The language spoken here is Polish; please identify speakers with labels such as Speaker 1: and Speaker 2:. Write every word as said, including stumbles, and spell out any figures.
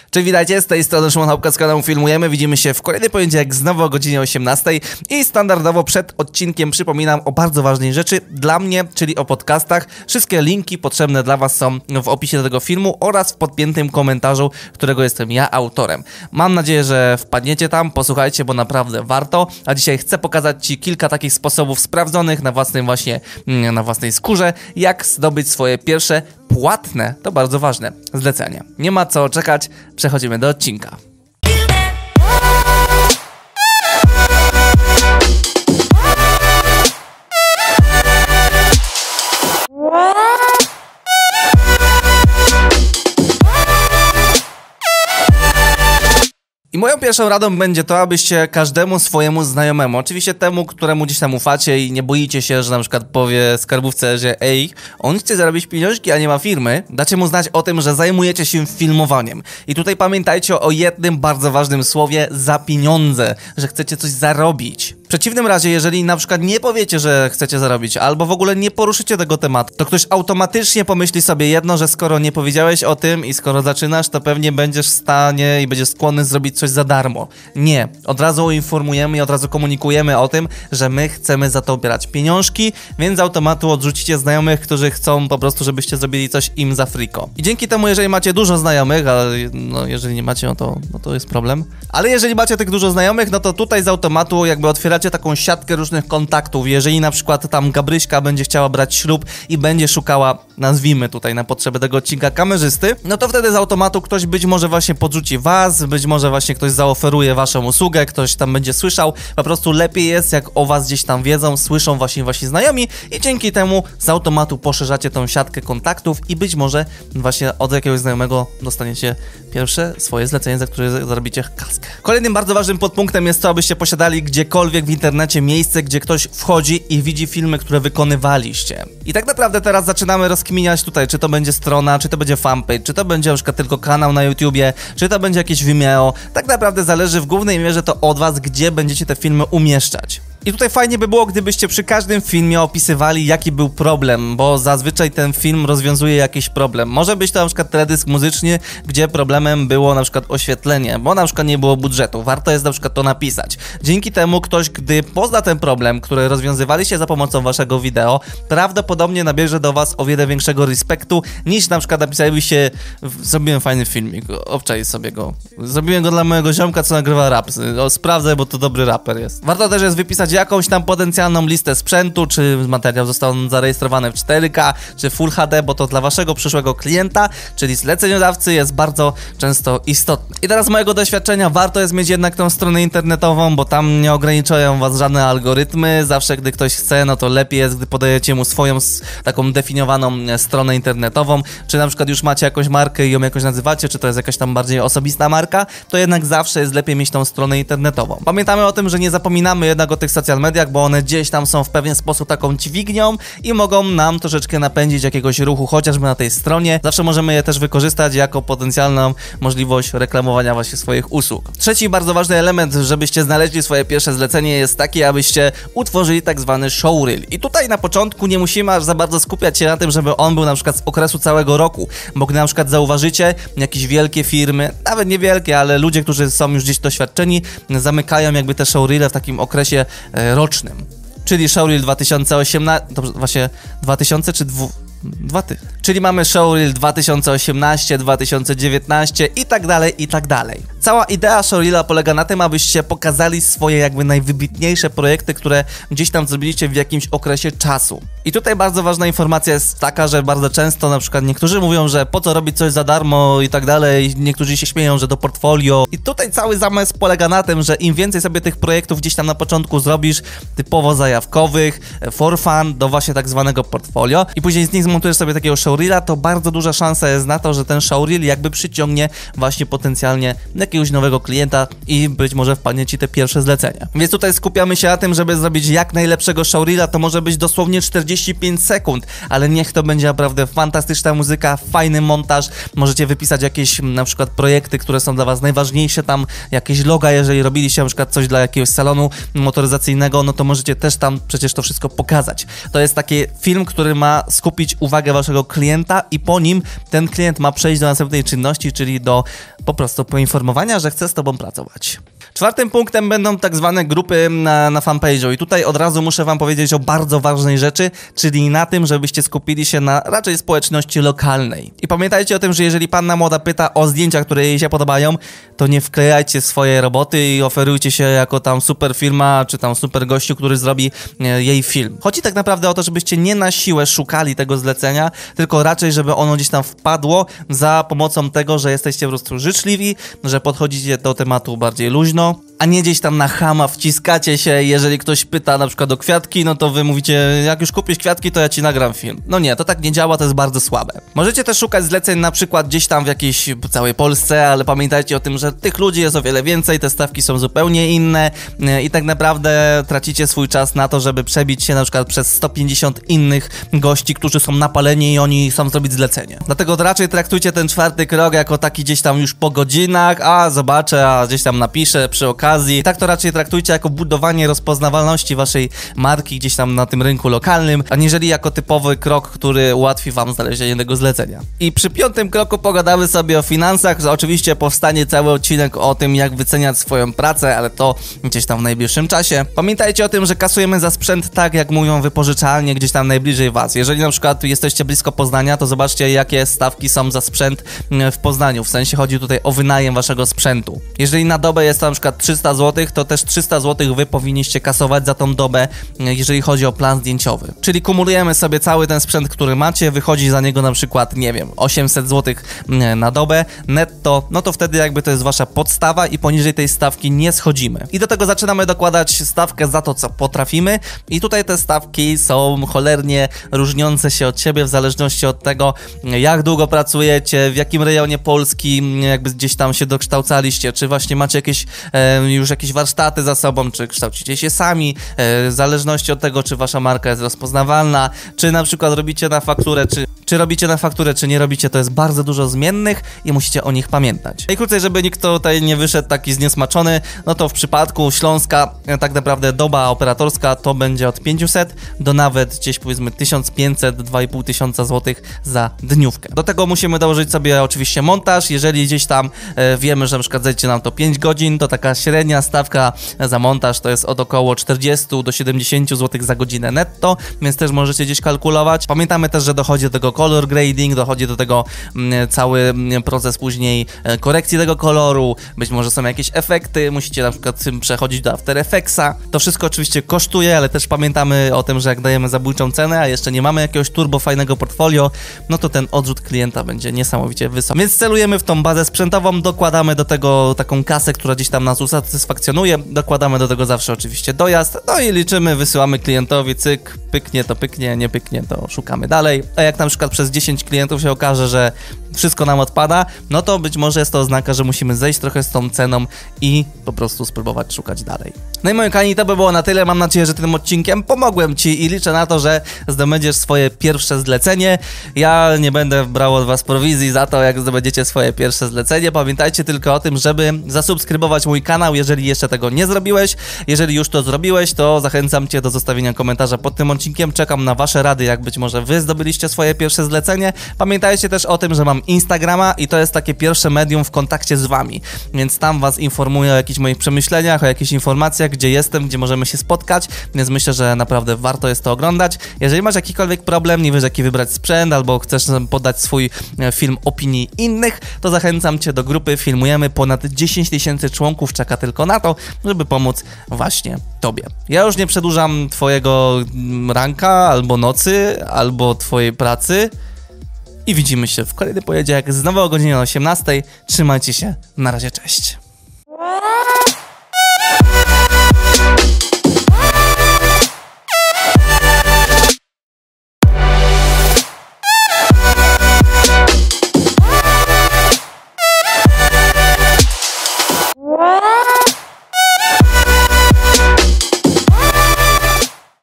Speaker 1: Cześć, witajcie, z tej strony Szymon Chałupka z kanału Filmujemy. Widzimy się w kolejny poniedziałek znowu o godzinie osiemnastej i standardowo przed odcinkiem przypominam o bardzo ważnej rzeczy dla mnie, czyli o podcastach. Wszystkie linki potrzebne dla was są w opisie do tego filmu oraz w podpiętym komentarzu, którego jestem ja autorem. Mam nadzieję, że wpadniecie tam, posłuchajcie, bo naprawdę warto. A dzisiaj chcę pokazać ci kilka takich sposobów sprawdzonych na własnym właśnie, na własnej skórze, jak zdobyć swoje pierwsze płatne, to bardzo ważne, zlecenie. Nie ma co czekać, przechodzimy do odcinka. I moją pierwszą radą będzie to, abyście każdemu swojemu znajomemu, oczywiście temu, któremu gdzieś tam ufacie i nie boicie się, że na przykład powie skarbówce, że ej, on chce zarobić pieniążki, a nie ma firmy, dacie mu znać o tym, że zajmujecie się filmowaniem. I tutaj pamiętajcie o jednym bardzo ważnym słowie, za pieniądze, że chcecie coś zarobić. W przeciwnym razie, jeżeli na przykład nie powiecie, że chcecie zarobić, albo w ogóle nie poruszycie tego tematu, to ktoś automatycznie pomyśli sobie jedno, że skoro nie powiedziałeś o tym i skoro zaczynasz, to pewnie będziesz w stanie i będziesz skłonny zrobić coś za darmo. Nie. Od razu informujemy i od razu komunikujemy o tym, że my chcemy za to ubierać pieniążki, więc z automatu odrzucicie znajomych, którzy chcą po prostu, żebyście zrobili coś im za friko. I dzięki temu, jeżeli macie dużo znajomych, ale no jeżeli nie macie, no to, no to jest problem. Ale jeżeli macie tych dużo znajomych, no to tutaj z automatu jakby otwieracie taką siatkę różnych kontaktów. Jeżeli na przykład tam Gabryśka będzie chciała brać ślub i będzie szukała, nazwijmy tutaj na potrzeby tego odcinka, kamerzysty, no to wtedy z automatu ktoś być może właśnie podrzuci was, być może właśnie ktoś zaoferuje waszą usługę, ktoś tam będzie słyszał. Po prostu lepiej jest, jak o was gdzieś tam wiedzą, słyszą właśnie wasi znajomi i dzięki temu z automatu poszerzacie tą siatkę kontaktów i być może właśnie od jakiegoś znajomego dostaniecie pierwsze swoje zlecenie, za które zarobicie kaskę. Kolejnym bardzo ważnym podpunktem jest to, abyście posiadali gdziekolwiek w internecie miejsce, gdzie ktoś wchodzi i widzi filmy, które wykonywaliście. I tak naprawdę teraz zaczynamy rozkminiać tutaj, czy to będzie strona, czy to będzie fanpage, czy to będzie na przykład tylko kanał na YouTubie, czy to będzie jakieś Vimeo. Tak naprawdę zależy w głównej mierze to od was, gdzie będziecie te filmy umieszczać. I tutaj fajnie by było, gdybyście przy każdym filmie opisywali, jaki był problem, bo zazwyczaj ten film rozwiązuje jakiś problem. Może być to na przykład teledysk muzyczny, gdzie problemem było na przykład oświetlenie, bo na przykład nie było budżetu. Warto jest na przykład to napisać. Dzięki temu ktoś, gdy pozna ten problem, który rozwiązywaliście za pomocą waszego wideo, prawdopodobnie nabierze do was o wiele większego respektu, niż na przykład napisalibyście, zrobiłem fajny filmik, obczaj sobie go. Zrobiłem go dla mojego ziomka, co nagrywa rap. O, sprawdzę, bo to dobry raper jest. Warto też jest wypisać jakąś tam potencjalną listę sprzętu, czy materiał został zarejestrowany w cztery K, czy Full H D, bo to dla waszego przyszłego klienta, czyli zleceniodawcy, jest bardzo często istotne. I teraz z mojego doświadczenia warto jest mieć jednak tą stronę internetową, bo tam nie ograniczają was żadne algorytmy. Zawsze, gdy ktoś chce, no to lepiej jest, gdy podajecie mu swoją taką definiowaną stronę internetową, czy na przykład już macie jakąś markę i ją jakoś nazywacie, czy to jest jakaś tam bardziej osobista marka, to jednak zawsze jest lepiej mieć tą stronę internetową. Pamiętamy o tym, że nie zapominamy jednak o tych social mediach, bo one gdzieś tam są w pewien sposób taką dźwignią i mogą nam troszeczkę napędzić jakiegoś ruchu, chociażby na tej stronie. Zawsze możemy je też wykorzystać jako potencjalną możliwość reklamowania właśnie swoich usług. Trzeci bardzo ważny element, żebyście znaleźli swoje pierwsze zlecenie, jest taki, abyście utworzyli tak zwany showreel. I tutaj na początku nie musimy aż za bardzo skupiać się na tym, żeby on był na przykład z okresu całego roku, bo gdy na przykład zauważycie jakieś wielkie firmy, nawet niewielkie, ale ludzie, którzy są już gdzieś doświadczeni, zamykają jakby te showreele w takim okresie e, rocznym. Czyli showreel dwa tysiące osiemnasty, to właśnie dwa tysiące czy dwu... Dwa ty. Czyli mamy showreel dwa tysiące osiemnasty, dwa tysiące dziewiętnaście i tak dalej, i tak dalej. Cała idea showreela polega na tym, abyście pokazali swoje jakby najwybitniejsze projekty, które gdzieś tam zrobiliście w jakimś okresie czasu. I tutaj bardzo ważna informacja jest taka, że bardzo często na przykład niektórzy mówią, że po co robić coś za darmo i tak dalej, niektórzy się śmieją, że do portfolio. I tutaj cały zamysł polega na tym, że im więcej sobie tych projektów gdzieś tam na początku zrobisz, typowo zajawkowych, for fun, do właśnie tak zwanego portfolio i później z nich zmontujesz sobie takiego showreela, to bardzo duża szansa jest na to, że ten showreel jakby przyciągnie właśnie potencjalnie jakiegoś nowego klienta i być może wpadnie ci te pierwsze zlecenia. Więc tutaj skupiamy się na tym, żeby zrobić jak najlepszego showreela. To może być dosłownie czterdzieści pięć sekund, ale niech to będzie naprawdę fantastyczna muzyka, fajny montaż. Możecie wypisać jakieś na przykład projekty, które są dla was najważniejsze, tam jakieś loga, jeżeli robiliście na przykład coś dla jakiegoś salonu motoryzacyjnego, no to możecie też tam przecież to wszystko pokazać. To jest taki film, który ma skupić uwagę waszego klienta i po nim ten klient ma przejść do następnej czynności, czyli do po prostu poinformowania, że chce z tobą pracować. Czwartym punktem będą tak zwane grupy na, na fanpage'u i tutaj od razu muszę wam powiedzieć o bardzo ważnej rzeczy, czyli na tym, żebyście skupili się na raczej społeczności lokalnej. I pamiętajcie o tym, że jeżeli panna młoda pyta o zdjęcia, które jej się podobają, to nie wklejajcie swoje roboty i oferujcie się jako tam super firma, czy tam super gościu, który zrobi e, jej film. Chodzi tak naprawdę o to, żebyście nie na siłę szukali tego zlecenia, tylko raczej, żeby ono gdzieś tam wpadło za pomocą tego, że jesteście po prostu życzliwi, że podchodzicie do tematu bardziej luźno, a nie gdzieś tam na chama wciskacie się, jeżeli ktoś pyta na przykład o kwiatki, no to wy mówicie, jak już kupisz kwiatki, to ja ci nagram film. No nie, to tak nie działa, to jest bardzo słabe. Możecie też szukać zleceń na przykład gdzieś tam w jakiejś całej Polsce, ale pamiętajcie o tym, że tych ludzi jest o wiele więcej, te stawki są zupełnie inne i tak naprawdę tracicie swój czas na to, żeby przebić się na przykład przez sto pięćdziesiąt innych gości, którzy są napaleni i oni chcą zrobić zlecenie. Dlatego raczej traktujcie ten czwarty krok jako taki gdzieś tam już po godzinach, a zobaczę, a gdzieś tam napiszę przy okazji. Tak to raczej traktujcie jako budowanie rozpoznawalności waszej marki gdzieś tam na tym rynku lokalnym, aniżeli jako typowy krok, który ułatwi wam znalezienie tego zlecenia. I przy piątym kroku pogadamy sobie o finansach. Oczywiście powstanie cały odcinek o tym, jak wyceniać swoją pracę, ale to gdzieś tam w najbliższym czasie. Pamiętajcie o tym, że kasujemy za sprzęt tak, jak mówią wypożyczalnie gdzieś tam najbliżej was. Jeżeli na przykład jesteście blisko Poznania, to zobaczcie, jakie stawki są za sprzęt w Poznaniu. W sensie chodzi tutaj o wynajem waszego sprzętu. Jeżeli na dobę jest to na przykład trzysta złotych, to też trzysta złotych wy powinniście kasować za tą dobę, jeżeli chodzi o plan zdjęciowy. Czyli kumulujemy sobie cały ten sprzęt, który macie, wychodzi za niego na przykład, nie wiem, osiemset złotych na dobę netto, no to wtedy jakby to jest wasza podstawa i poniżej tej stawki nie schodzimy. I do tego zaczynamy dokładać stawkę za to, co potrafimy i tutaj te stawki są cholernie różniące się od siebie w zależności od tego, jak długo pracujecie, w jakim rejonie Polski jakby gdzieś tam się dokształcaliście, czy właśnie macie jakieś e, już jakieś warsztaty za sobą, czy kształcicie się sami, e, w zależności od tego, czy wasza marka jest rozpoznawalna, czy na przykład robicie na fakturę, czy, czy robicie na fakturę, czy nie robicie, to jest bardzo dużo zmiennych i musicie o nich pamiętać. Najkrócej, żeby nikt tutaj nie wyszedł taki zniesmaczony, no to w przypadku Śląska e, tak naprawdę doba operatorska to będzie od pięciuset do nawet gdzieś powiedzmy tysiąc pięćset do dwa i pół tysiąca złotych za dniówkę. Do tego musimy dołożyć sobie oczywiście montaż, jeżeli gdzieś tam e, wiemy, że na przykład zejdzie nam to pięć godzin, to taka średnia stawka za montaż to jest od około czterdziestu do siedemdziesięciu złotych za godzinę netto, więc też możecie gdzieś kalkulować. Pamiętamy też, że dochodzi do tego color grading, dochodzi do tego m, cały m, proces później e, korekcji tego koloru, być może są jakieś efekty, musicie na przykład przechodzić do After Effectsa. To wszystko oczywiście kosztuje, ale też pamiętamy o tym, że jak dajemy zabójczą cenę, a jeszcze nie mamy jakiegoś turbo fajnego portfolio, no to ten odrzut klienta będzie niesamowicie wysoki. Więc celujemy w tą bazę sprzętową, dokładamy do tego taką kasę, która gdzieś tam nas usatysfakcjonuje, dokładamy do tego zawsze oczywiście dojazd, no i liczymy, wysyłamy klientowi, cyk, pyknie to pyknie, nie pyknie to szukamy dalej, a jak na przykład przez dziesięć klientów się okaże, że wszystko nam odpada, no to być może jest to oznaka, że musimy zejść trochę z tą ceną i po prostu spróbować szukać dalej. No i moi kochani, to by było na tyle, mam nadzieję, że tym odcinkiem pomogłem ci i liczę na to, że zdobędziesz swoje pierwsze zlecenie. Ja nie będę brał od was prowizji za to, jak zdobędziecie swoje pierwsze zlecenie. Pamiętajcie tylko o tym, żeby zasubskrybować mój kanał, jeżeli jeszcze tego nie zrobiłeś. Jeżeli już to zrobiłeś, to zachęcam cię do zostawienia komentarza pod tym odcinkiem. Czekam na wasze rady, jak być może wy zdobyliście swoje pierwsze zlecenie. Pamiętajcie też o tym, że mam Instagrama i to jest takie pierwsze medium w kontakcie z wami, więc tam was informuję o jakichś moich przemyśleniach, o jakichś informacjach, gdzie jestem, gdzie możemy się spotkać, więc myślę, że naprawdę warto jest to oglądać. Jeżeli masz jakikolwiek problem, nie wiesz jaki wybrać sprzęt, albo chcesz podać swój film opinii innych, to zachęcam cię do grupy Filmujemy. Ponad dziesięć tysięcy członków czeka tylko na to, żeby pomóc właśnie tobie. Ja już nie przedłużam twojego ranka, albo nocy, albo twojej pracy i widzimy się w kolejnym poniedziałek znowu o godzinie osiemnastej. Trzymajcie się, na razie, cześć.